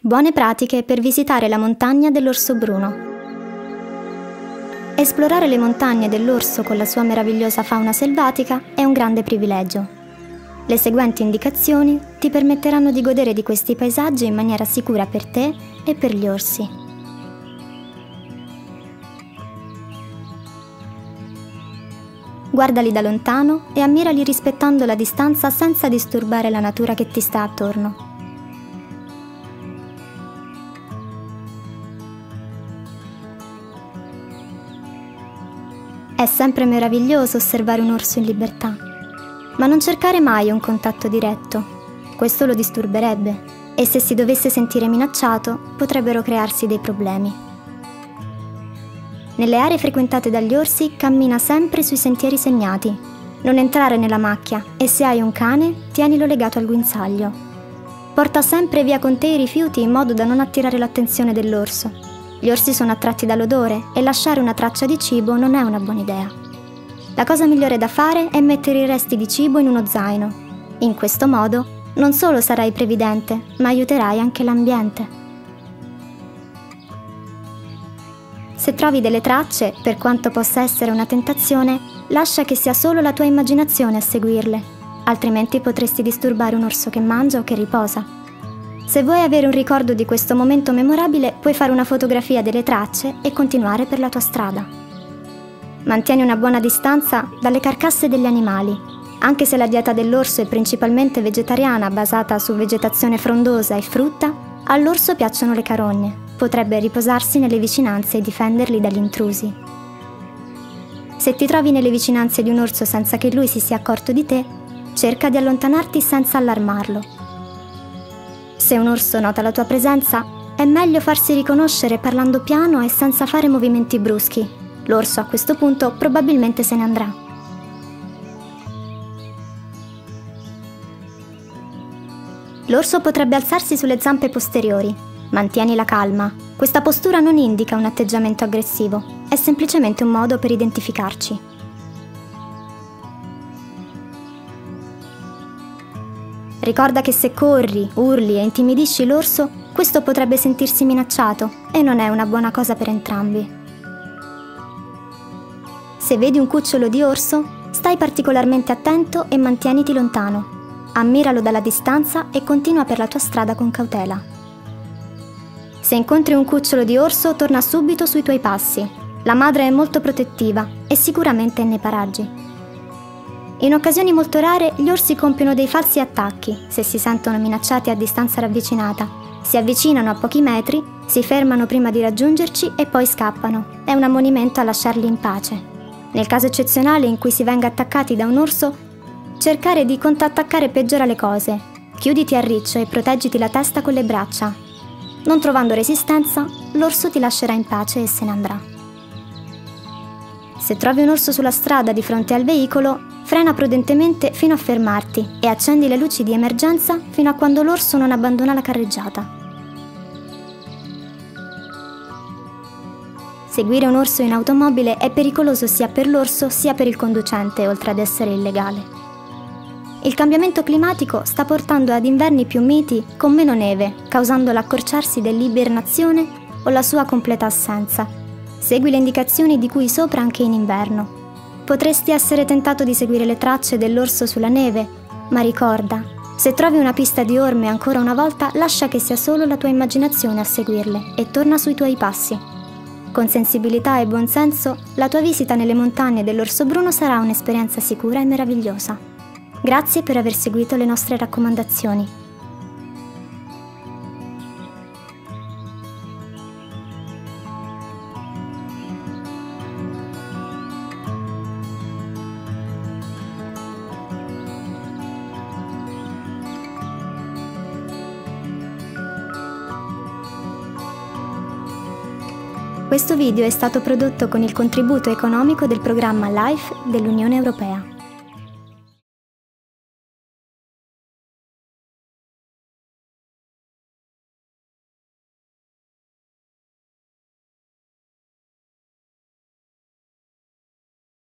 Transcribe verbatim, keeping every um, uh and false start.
Buone pratiche per visitare la montagna dell'orso bruno. Esplorare le montagne dell'orso con la sua meravigliosa fauna selvatica è un grande privilegio. Le seguenti indicazioni ti permetteranno di godere di questi paesaggi in maniera sicura per te e per gli orsi. Guardali da lontano e ammirali rispettando la distanza senza disturbare la natura che ti sta attorno. È sempre meraviglioso osservare un orso in libertà, ma non cercare mai un contatto diretto. Questo lo disturberebbe e se si dovesse sentire minacciato potrebbero crearsi dei problemi. Nelle aree frequentate dagli orsi cammina sempre sui sentieri segnati. Non entrare nella macchia e se hai un cane tienilo legato al guinzaglio. Porta sempre via con te i rifiuti in modo da non attirare l'attenzione dell'orso. Gli orsi sono attratti dall'odore e lasciare una traccia di cibo non è una buona idea. La cosa migliore da fare è mettere i resti di cibo in uno zaino. In questo modo non solo sarai previdente, ma aiuterai anche l'ambiente. Se trovi delle tracce, per quanto possa essere una tentazione, lascia che sia solo la tua immaginazione a seguirle, altrimenti potresti disturbare un orso che mangia o che riposa. Se vuoi avere un ricordo di questo momento memorabile, puoi fare una fotografia delle tracce e continuare per la tua strada. Mantieni una buona distanza dalle carcasse degli animali. Anche se la dieta dell'orso è principalmente vegetariana, basata su vegetazione frondosa e frutta, all'orso piacciono le carogne. Potrebbe riposarsi nelle vicinanze e difenderli dagli intrusi. Se ti trovi nelle vicinanze di un orso senza che lui si sia accorto di te, cerca di allontanarti senza allarmarlo. Se un orso nota la tua presenza, è meglio farsi riconoscere parlando piano e senza fare movimenti bruschi. L'orso a questo punto probabilmente se ne andrà. L'orso potrebbe alzarsi sulle zampe posteriori. Mantieni la calma. Questa postura non indica un atteggiamento aggressivo, è semplicemente un modo per identificarci. Ricorda che se corri, urli e intimidisci l'orso, questo potrebbe sentirsi minacciato e non è una buona cosa per entrambi. Se vedi un cucciolo di orso, stai particolarmente attento e mantieniti lontano. Ammiralo dalla distanza e continua per la tua strada con cautela. Se incontri un cucciolo di orso, torna subito sui tuoi passi. La madre è molto protettiva e sicuramente è nei paraggi. In occasioni molto rare, gli orsi compiono dei falsi attacchi se si sentono minacciati a distanza ravvicinata. Si avvicinano a pochi metri, si fermano prima di raggiungerci e poi scappano. È un ammonimento a lasciarli in pace. Nel caso eccezionale in cui si venga attaccati da un orso, cercare di contattaccare peggiora le cose. Chiuditi a riccio e proteggiti la testa con le braccia. Non trovando resistenza, l'orso ti lascerà in pace e se ne andrà. Se trovi un orso sulla strada di fronte al veicolo, frena prudentemente fino a fermarti e accendi le luci di emergenza fino a quando l'orso non abbandona la carreggiata. Seguire un orso in automobile è pericoloso sia per l'orso sia per il conducente, oltre ad essere illegale. Il cambiamento climatico sta portando ad inverni più miti con meno neve, causando l'accorciarsi dell'ibernazione o la sua completa assenza. Segui le indicazioni di cui sopra anche in inverno. Potresti essere tentato di seguire le tracce dell'orso sulla neve, ma ricorda, se trovi una pista di orme ancora una volta, lascia che sia solo la tua immaginazione a seguirle e torna sui tuoi passi. Con sensibilità e buonsenso, la tua visita nelle montagne dell'orso bruno sarà un'esperienza sicura e meravigliosa. Grazie per aver seguito le nostre raccomandazioni. Questo video è stato prodotto con il contributo economico del programma LIFE dell'Unione Europea.